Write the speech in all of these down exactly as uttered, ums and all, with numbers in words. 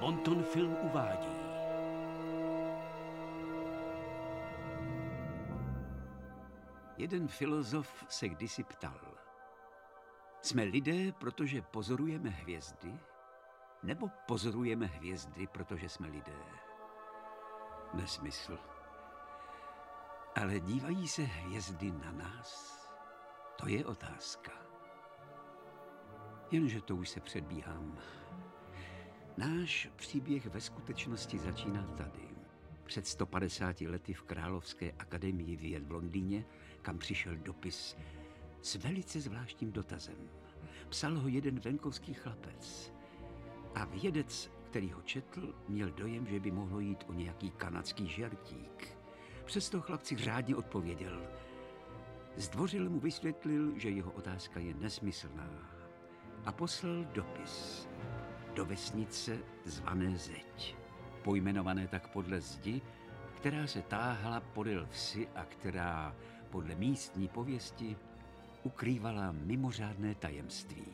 Bonton Film uvádí. Jeden filozof se kdysi ptal. Jsme lidé, protože pozorujeme hvězdy, nebo pozorujeme hvězdy, protože jsme lidé? Nesmysl. Ale dívají se hvězdy na nás? To je otázka. Jenže to už se předbíhám. Náš příběh ve skutečnosti začíná tady. Před sto padesáti lety v Královské akademii věd v Londýně, kam přišel dopis s velice zvláštním dotazem. Psal ho jeden venkovský chlapec. A vědec, který ho četl, měl dojem, že by mohlo jít o nějaký kanadský žertík. Přesto chlapci řádně odpověděl. Zdvořile mu vysvětlil, že jeho otázka je nesmyslná. A poslal dopis do vesnice zvané Zeď. Pojmenované tak podle zdi, která se táhla podél vsi a která podle místní pověsti ukrývala mimořádné tajemství.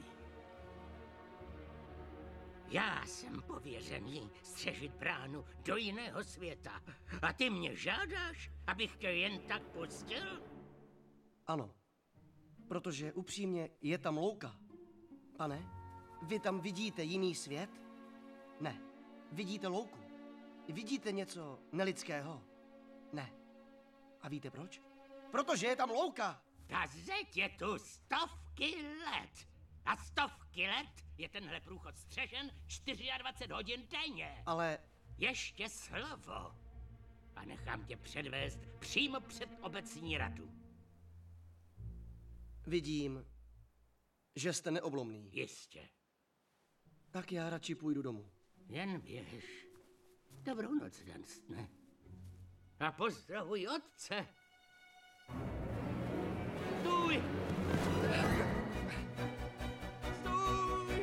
Já jsem pověřený střežit bránu do jiného světa. A ty mě žádáš, abych tě jen tak pustil? Ano, protože upřímně je tam louka. Pane, vy tam vidíte jiný svět? Ne, vidíte louku. Vidíte něco nelidského? Ne. A víte proč? Protože je tam louka. Ta zeď je tu stovky let. A stovky let je tenhle průchod střežen dvacet čtyři hodin denně. Ale... Ještě slovo. A nechám tě předvést přímo před obecní radu. Vidím, že jste neoblomný. Jistě. Tak já radši půjdu domů. Jen běž. Dobrou noc, Dunstone. A pozdravuj otce. Stůj! Stůj!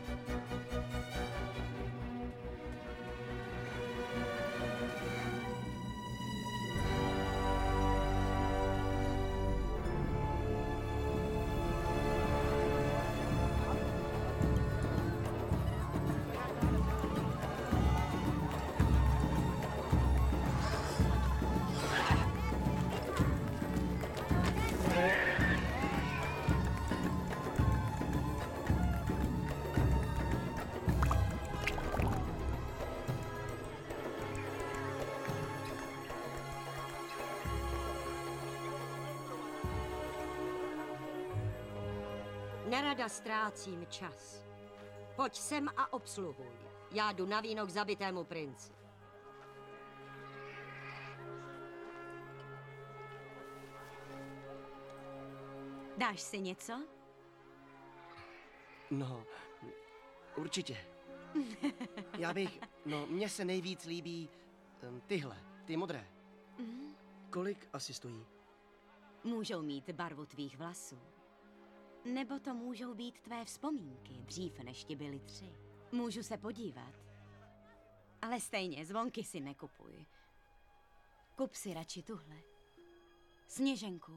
Nerada ztrácím čas. Pojď sem a obsluhuj. Já jdu na víno k zabitému princi. Dáš si něco? No, určitě. Já bych, no, mně se nejvíc líbí um, tyhle, ty modré. Mm. Kolik asi stojí? Můžou mít barvu tvých vlasů. Nebo to můžou být tvé vzpomínky, dřív než ti byly tři. Můžu se podívat. Ale stejně, zvonky si nekupuj. Kup si radši tuhle. Sněženku.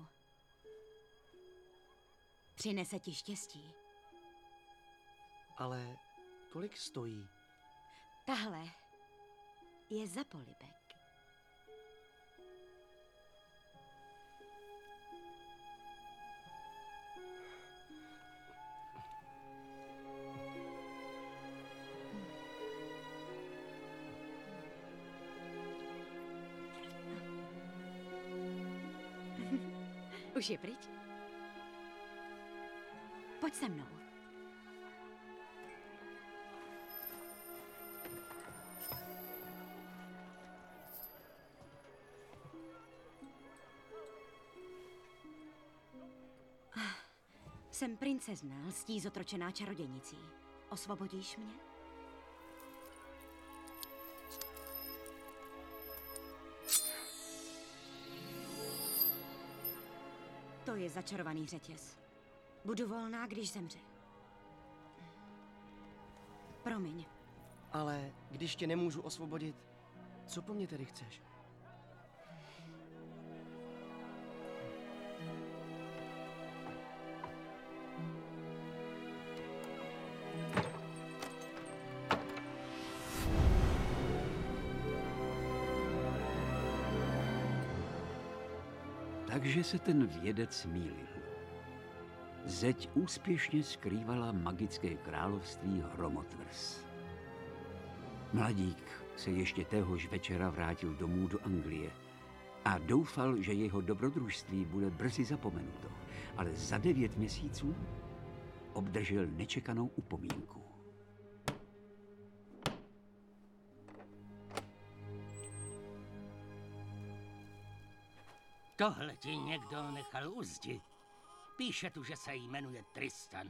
Přinese ti štěstí. Ale kolik stojí? Tahle je za polibek. Už je pryč? Pojď se mnou. Jsem princezna, lstí zotročená čarodějnicí. Osvobodíš mě? To je začarovaný řetěz. Budu volná, když zemře. Promiň. Ale když tě nemůžu osvobodit, co po mně tedy chceš? Takže se ten vědec mýlil. Zeď úspěšně skrývala magické království Hromotvrz. Mladík se ještě téhož večera vrátil domů do Anglie a doufal, že jeho dobrodružství bude brzy zapomenuto, ale za devět měsíců obdržel nečekanou upomínku. Tohle ti někdo nechal u zdi. Píše tu, že se jmenuje Tristan.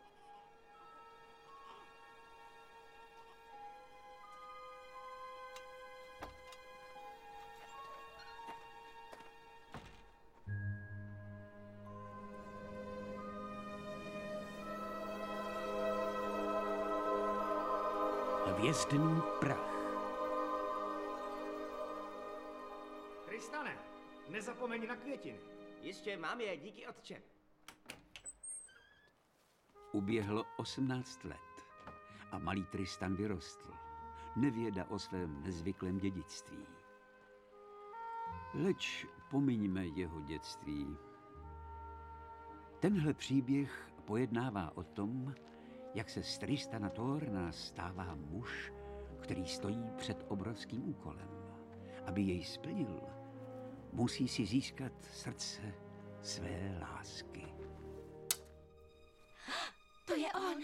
Hvězdný prach. Tristane, nezapomeň na květiny. Jistě, mám je, díky otče. Uběhlo osmnáct let a malý Tristan vyrostl. Nevěda o svém nezvyklém dědictví. Leč pomiňme jeho dětství. Tenhle příběh pojednává o tom, jak se z Tristana Thorna stává muž, který stojí před obrovským úkolem. Aby jej splnil, musí si získat srdce své lásky. To je on.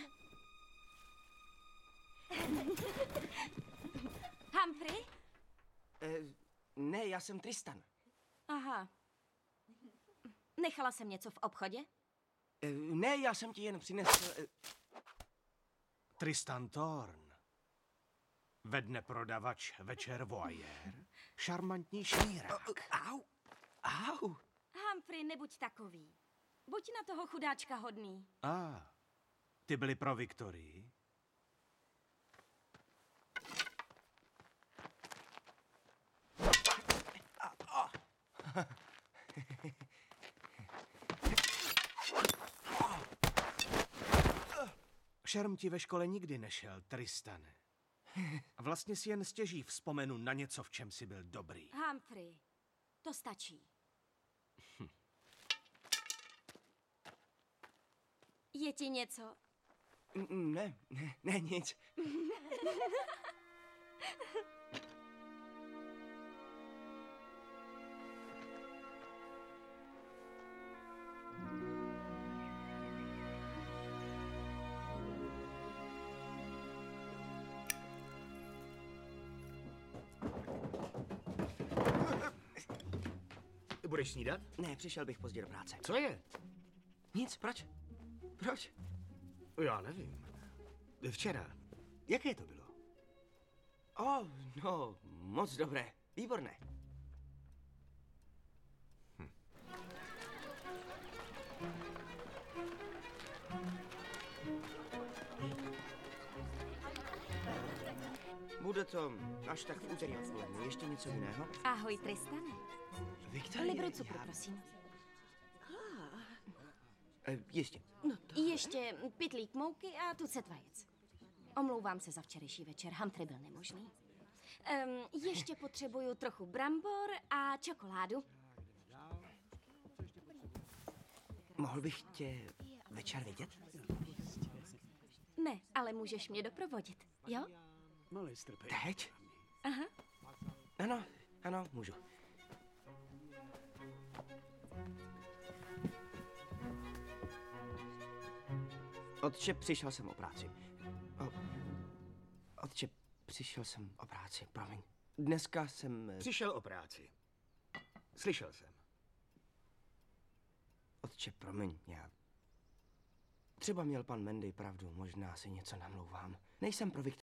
Humphrey? Eh, ne, já jsem Tristan. Aha. Nechala jsem něco v obchodě? Eh, ne, já jsem ti jen přinesl... Eh, Tristan Thorn. Ve dne prodavač, večer voyeur, šarmantní šmírák. au, au. Humphrey, nebuď takový. Buď na toho chudáčka hodný. A, ah, ty byli pro Viktorii? Šerm ti ve škole nikdy nešel, Tristane. Vlastně si jen stěží vzpomenu na něco, v čem jsi byl dobrý. Humphrey, to stačí. Je ti něco? N- Ne, ne, ne, nic. Budeš snídat? Ne, přišel bych pozdě do práce. Co je? Nic, proč? Proč? Já nevím. Včera. Jaké to bylo? O, oh, no, moc dobré. Výborné. Hm. Bude to až tak v úterý odpoledne. Ještě něco jiného? Ahoj, Tristane. Viktorie, Libru cukru, já- prosím. Eh, jistě. Ještě pytlík mouky a tucet vajec. Omlouvám se za včerejší večer, Humphrey byl nemožný. Um, ještě potřebuju trochu brambor a čokoládu. Mohl bych tě večer vidět? Ne, ale můžeš mě doprovodit, jo? Teď? Aha. Ano, ano, můžu. Otče, přišel jsem o práci. O, otče, přišel jsem o práci, promiň. Dneska jsem... eh, Přišel o práci. Slyšel jsem. Otče, promiň, já... Třeba měl pan Mendy pravdu, možná si něco namlouvám. Nejsem pro Viktorii.